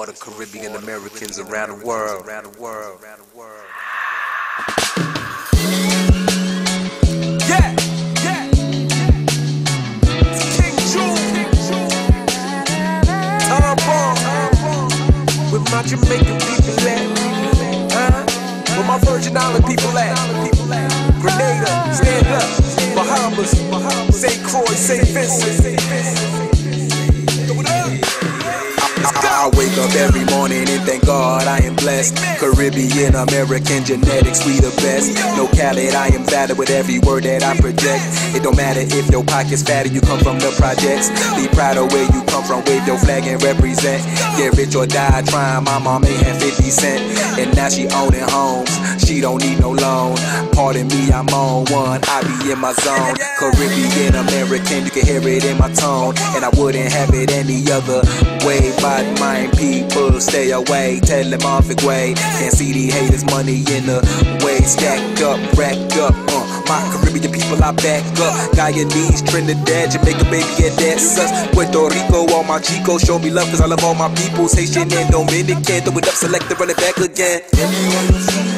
all the Caribbean Americans around the world. Yeah, yeah. King June, Tom Ball, with my Jamaican people at, where my Virgin Island people at, Grenada, stand up, Bahamas, St. Croix, St. Vincent. I wake up every morning and thank God I am blessed. Caribbean American genetics, we the best. No Khaled, I am valid with every word that I project. It don't matter if your pocket's fat and you come from the projects. Be proud of where you come from, wave your flag and represent. Get rich or die trying, my mom ain't had 50 cents. And now she owning homes, she don't need no loan. Pardon me, I'm on one, I be in my zone. Caribbean American, you can hear it in my tone. And I wouldn't have it any other way. But my people stay away, tell them off the way. Can't see these haters, money in the way. Stacked up, racked up, my Caribbean people I back up. Guyanese, Trinidad, Jamaica, baby, and that's us. Puerto Rico, all my chicos show me love cause I love all my peoples. Haitian and Dominican, throw it up, select it, run it back again.